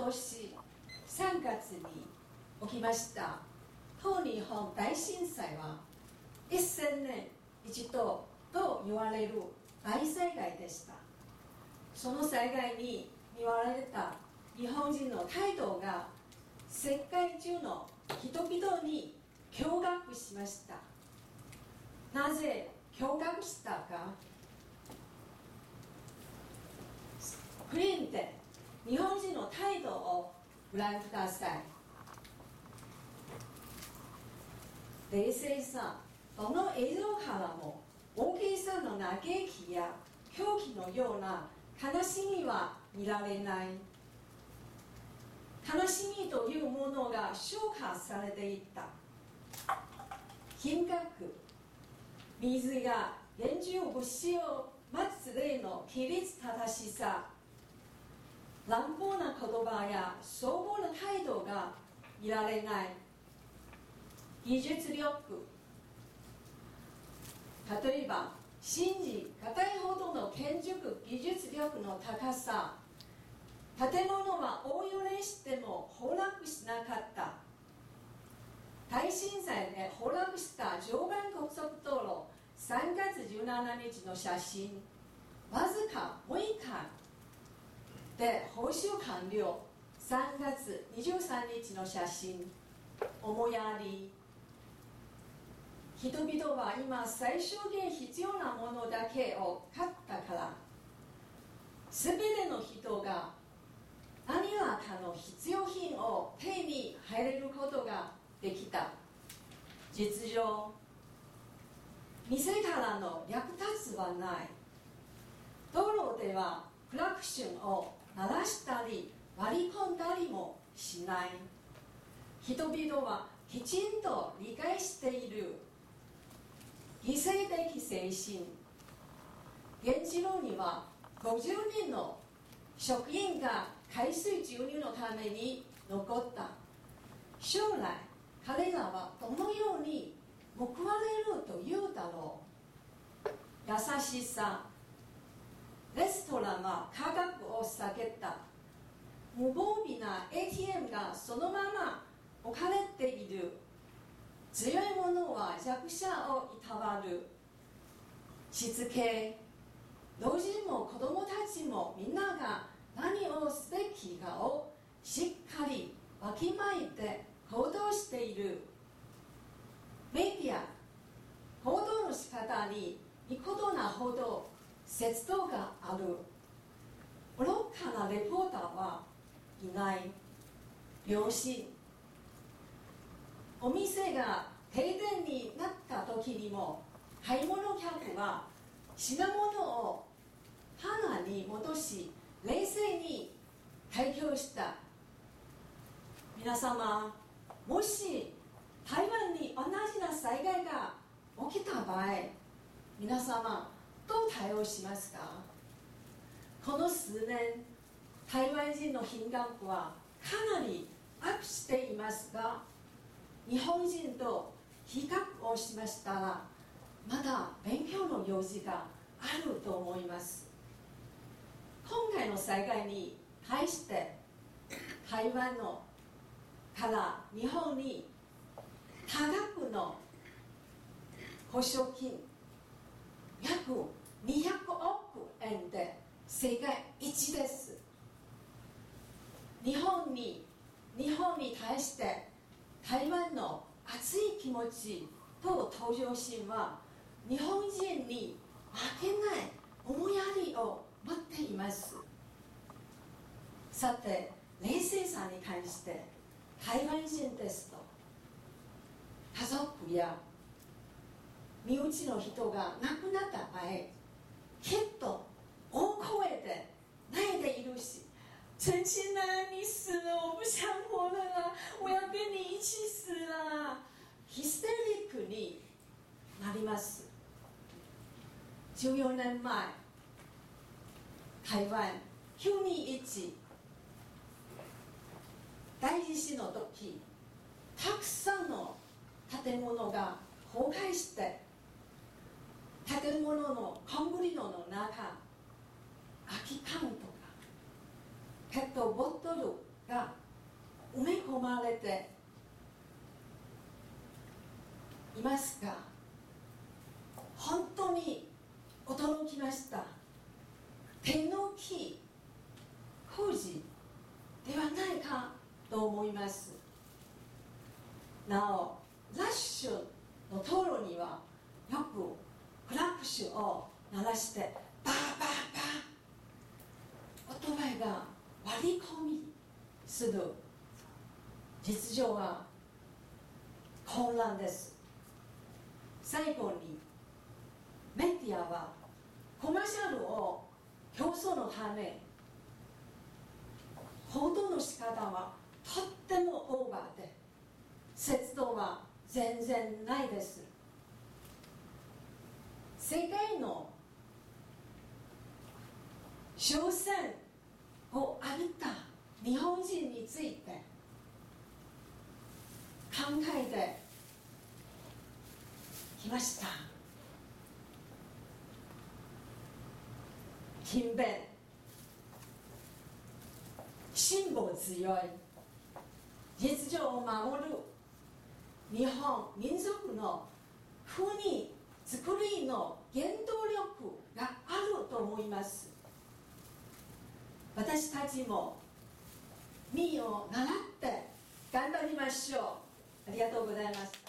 年3月に起きました東日本大震災は1000年一度と言われる大災害でした。その災害に見舞われた日本人の態度が世界中の人々に驚愕しました。なぜ驚愕したか。スクリーンで日本人の態度をご覧ください。冷静さ、どの映像からも大げさな嘆きや狂気のような悲しみは見られない。悲しみというものが消化されていた。品格、水が厳重物資を待つ例の規律正しさ、乱暴な言葉や粗暴な態度が見られない。技術力、例えば信じがたいほどの建築技術力の高さ、建物は大揺れしても崩落しなかった。大震災で崩落した常磐高速道路3月17日の写真、わずか6日で報酬完了。3月23日の写真、思いやり。人々は今最小限必要なものだけを買ったから、すべての人が何らかの必要品を手に入れることができた。実情、店からの略奪はない。道路ではクラクションを鳴らしたり割り込んだりもしない。人々はきちんと理解している。犠牲的精神。現地路には50人の職員が海水注入のために残った。将来彼らはどのように報われるというだろう。優しさ。レストランは価格を下げた。無防備な ATM がそのまま置かれている。強い者は弱者をいたわる。しつけ。老人も子供たちもみんなが何をすべきかをしっかりわきまえて行動している。メディア。報道の仕方に見事なほど節度がある。愚かなレポーターはいない。良心。お店が停電になった時にも買い物客は品物を棚に戻し冷静に対応した。皆様、もし台湾に同じな災害が起きた場合、皆様どう対応しますか。この数年、台湾人の品格はかなりアップしていますが、日本人と比較をしましたらまだ勉強の余地があると思います。今回の災害に対して台湾のから日本に多額の保証金約200億円で世界一です。日本に対して台湾の熱い気持ちと登場心は日本人に負けない思いやりを持っています。さて、冷静さに関して台湾人ですと、家族や身内の人が亡くなった場合、きっと大声で泣いているし、陈亲啊，你死了，我不想活了啦，我要跟你一起死啦。ヒステリックになります。14年前、台湾921大地震の時、たくさんの建物が崩壊して、建物のコンクリートの中、空き缶とかペットボトルが埋め込まれていますか？本当に驚きました。手のひ富士ではないかと思います。なおラッシュの道路にはよくクラクシュを鳴らしてバーバーバー、オートバイが割り込みする。実情は混乱です。最後にメディアはコマーシャルを競争のため報道の仕方はとってもオーバーで、節度は全然ないです。世界の商船を浴びた日本人について考えてきました。勤勉、辛抱強い、実情を守る日本民族の国作りの原動力があると思います。私たちも民を習って頑張りましょう。ありがとうございます。